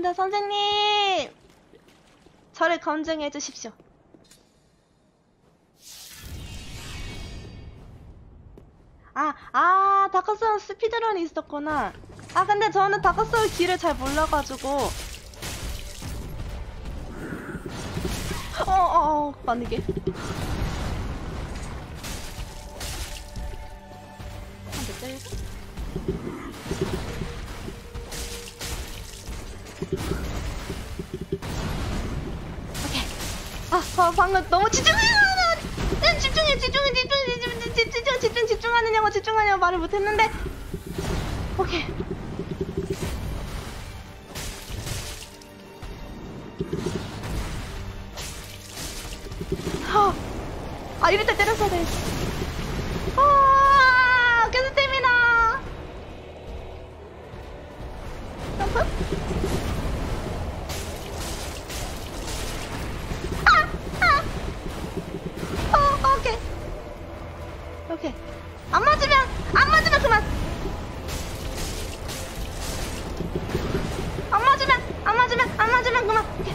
근데 선생님! 저를 검증해 주십시오. 다크소울 스피드런이 있었구나. 근데 저는 다크소울 길을 잘 몰라가지고. 만약에. 한대 때리고. 오케이. 방금 너무 집중하느냐고 말을 못했는데. 오케이. 이럴 때 때렸어야 돼. 계속 때미나. 점프? 오케이. 오케이. 안 맞으면 그만. 안 맞으면 그만. 오케이.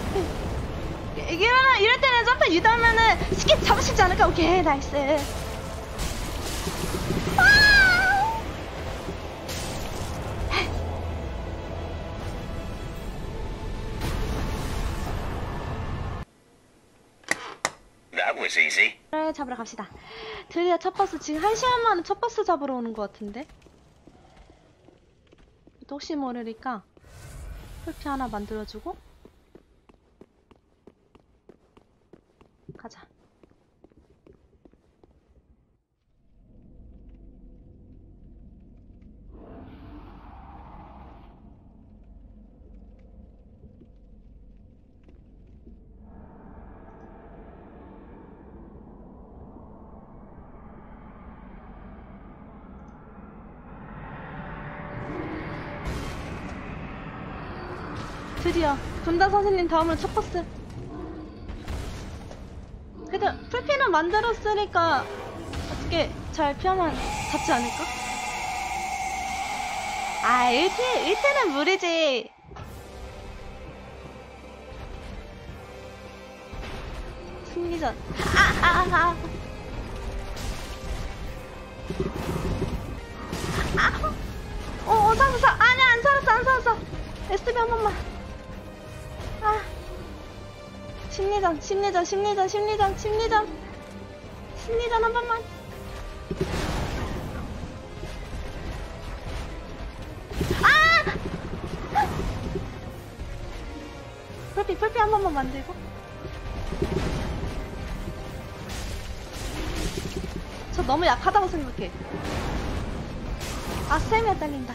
이럴 때는 점프 유도하면은 쉽게 잡을 수 있지 않을까? 오케이, 나이스. That was easy. 잡으러 갑시다. 드디어 첫 버스, 지금 1시간 만에 첫 버스 잡으러 오는 것 같은데? 또 혹시 모르니까 풀피 하나 만들어주고 가자. 드디어 군단 선생님 다음으로 첫 버스. 그래도 풀피는 만들었으니까 어떻게 잘 피하면 잡지 않을까? 1피는 무리지. 승리전. 살았어. 아니야, 안 살았어. SB 한 번만. 심리전 한 번만. 풀피 한 번만 만들고. 저 너무 약하다고 생각해. 스태미나 딸린다.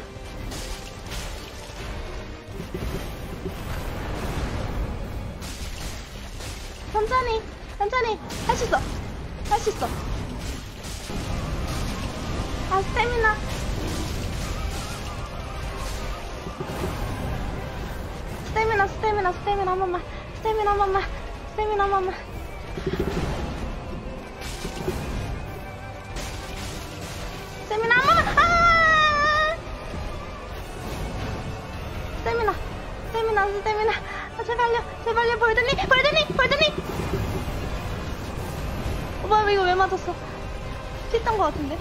천천히 할 수 있어. 스태미나 한 번만. 스태미나 한 번만. 스태미나 한 번만. 스태미나. 제발요, 볼드니. 뭐야, 이거 왜 맞았어? 튀었던 것 같은데?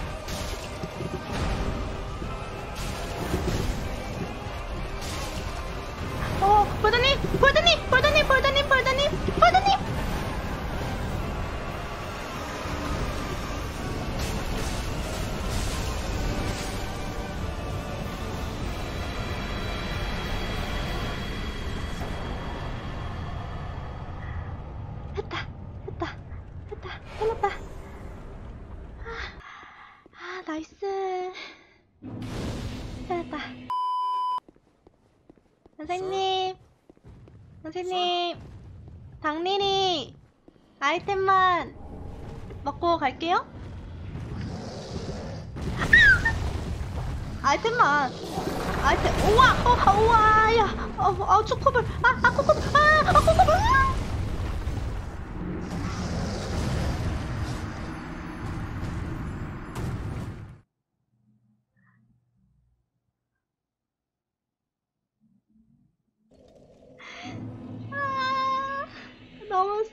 볼드니. 해냈다. 나이스. 해냈다. 선생님, 당린이 아이템만 먹고 갈게요. 아이템. 우와, 야, 초코볼. 코코볼.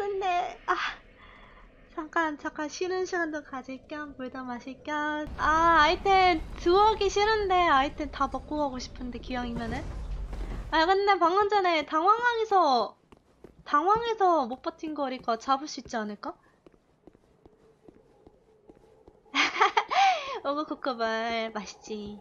썼네. 아, 잠깐 쉬는 시간도 가질 겸 물도 마실 겸. 아, 아이템 들어오기 싫은데 아이템 다 먹고 가고 싶은데 기왕이면은. 아, 근데 방금 전에 당황해서 못 버틴 거니까 잡을 수 있지 않을까? 오고 코코볼 맛있지.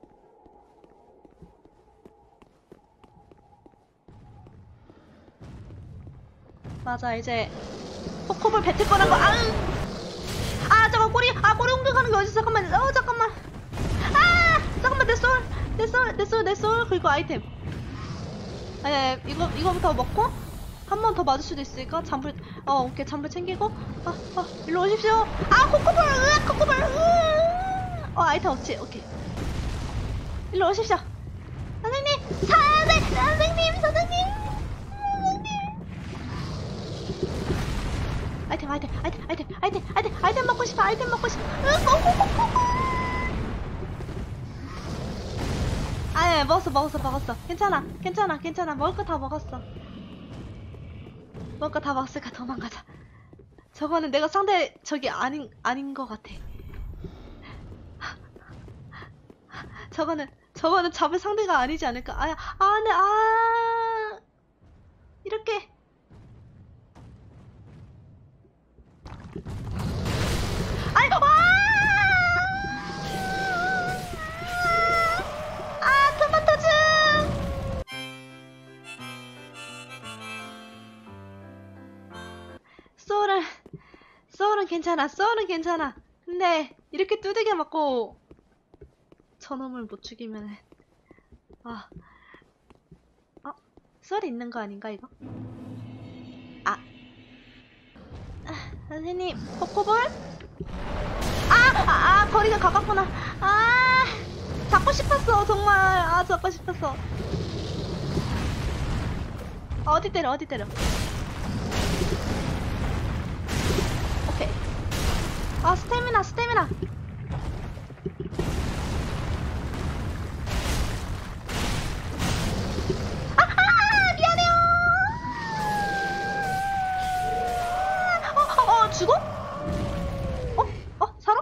맞아, 이제 코코볼 뱉을 뻔한 거. 아, 잠깐 꼬리 공격하는 게 어딨어? 잠깐만. 잠깐만. 잠깐만. 내 솔 그리고 아이템. 아니, 이거부터 먹고 한 번 더 맞을 수도 있으니까 잠불. 오케이, 잠불 챙기고. 일로 오십시오. 코코볼. 아이템 없지. 오케이. 일로 오십시오. 선생님. 아이템 먹고 싶어. 아예 먹었어. 괜찮아. 먹을 거 다 먹었어. 먹을 거 다 먹었으니까 도망가자. 저거는 내가 상대 저기 아닌 것 같아. 저거는 잡을 상대가 아니지 않을까? 이렇게. 토마토 좀! 소울은 괜찮아. 근데 이렇게 두들겨 맞고 저놈을 못 죽이면은 소울이 있는 거 아닌가 이거? 선생님, 코코볼? 거리가 가깝구나. 잡고 싶었어, 정말. 잡고 싶었어. 어디 때려. 오케이. 스태미나. 미안해요. 죽어? 살아?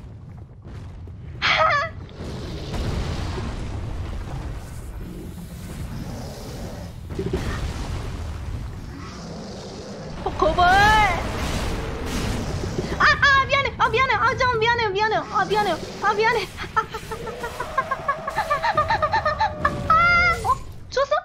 코코볼! 미안해요. 죽었어?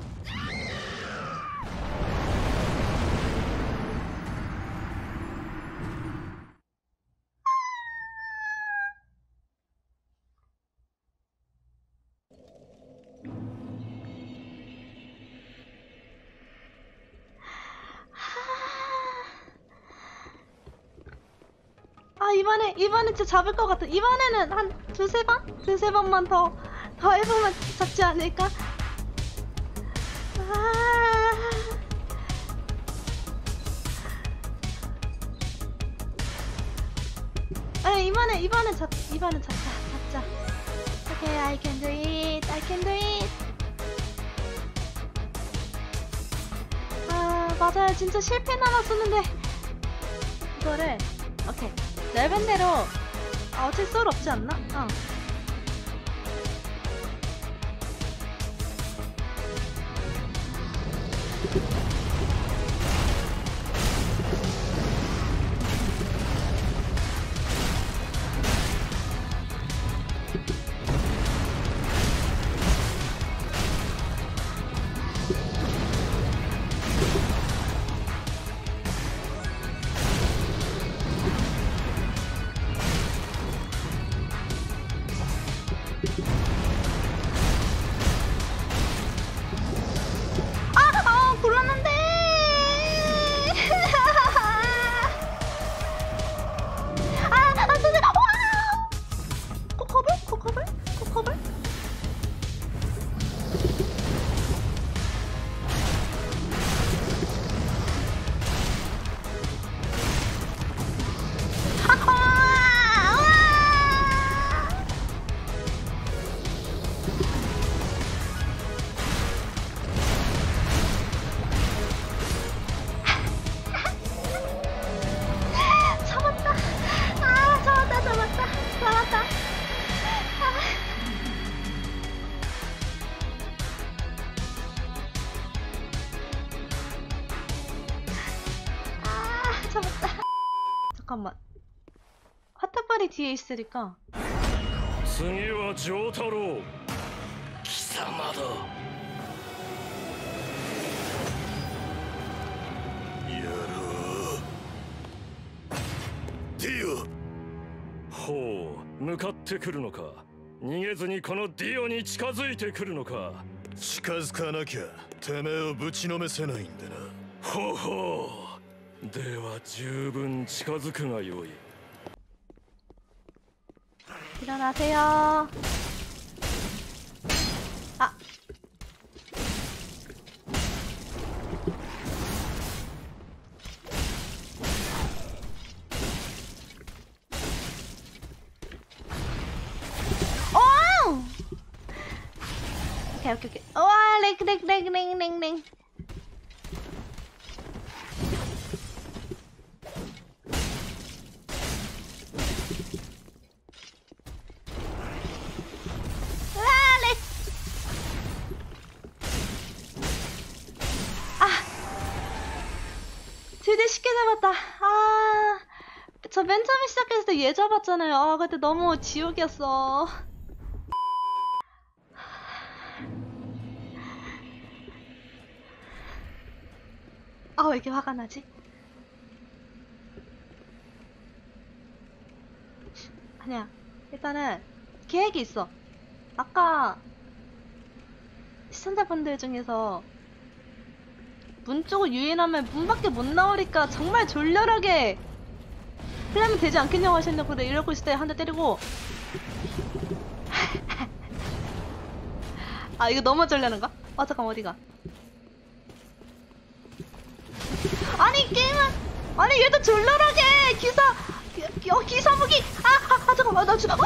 이번에 진짜 잡을 것 같아. 이번에는 한 두세 번만 더 해보면 잡지 않을까? 이번엔 잡자. Okay, I can do it. 맞아요. 진짜 실패 남았었는데 이거를 오케이. 레벨대로 어차피 썰 없지 않나? 카타파리 뒤에 있으니까. 次は丈太郎貴様だやろうディオ。 ほう向かってくるのか逃げずにこのディオに近づいてくるのか近づかなきゃてめえをぶちのめせないんでな。 ほほうでは十分近づくがよい 일어나세요. 아. 오! 오케이, 오케이, 오케이. 와, 렉. 드디어 쉽게 잡았다. 아, 저 맨 처음에 시작했을 때 얘 잡았잖아요. 아, 그때 너무 지옥이었어. 아, 왜 이렇게 화가 나지? 아니야. 일단은 계획이 있어. 아까 시청자분들 중에서 문 쪽을 유인하면 문 밖에 못 나오니까 정말 졸렬하게 하려면 되지 않겠냐고 하셨는데 그래 이러고 있을 때 한 대 때리고 아 이거 너무 졸려는가? 아 잠깐 어디가? 아니 게임은 아니 얘도 졸렬하게 기사 무기 잠깐만 나 지금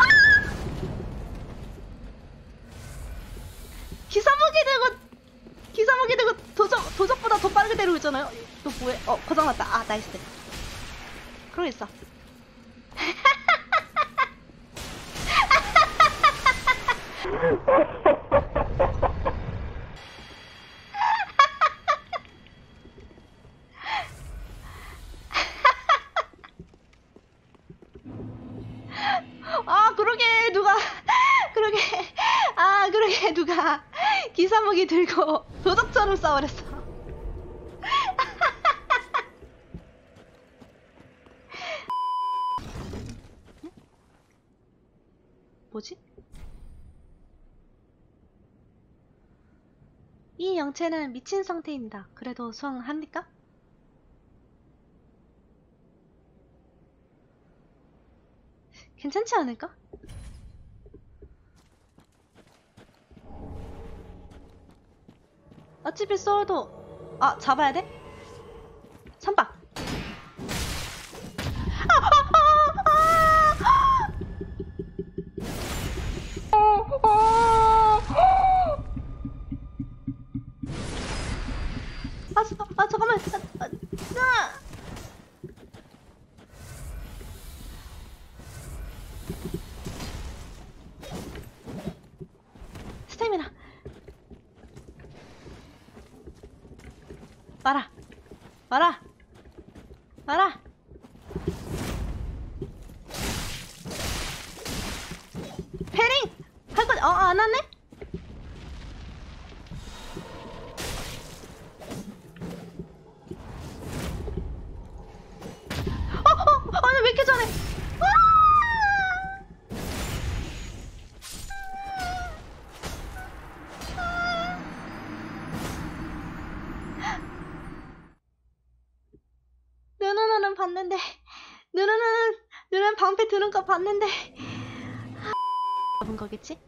기사 무기 들고 도적보다 더 빠르게 때리고 있잖아요. 또 뭐해? 고장났다. 아, 나이스. 그러고 있어. 그러게 누가 기사무기 들고 도덕처럼 싸우랬어. 뭐지? 이 영체는 미친 상태입니다. 그래도 수행합니까? 괜찮지 않을까? 어차피 쏘도 잡아야 돼? 선박. 잠깐만. 스태미나. 마라. 패링! 할 거지? 안 왔네? 아니, 왜 이렇게 잘해? 누누는 봤는데, 누누는 방패 드는 거 봤는데, 잡은 거겠지?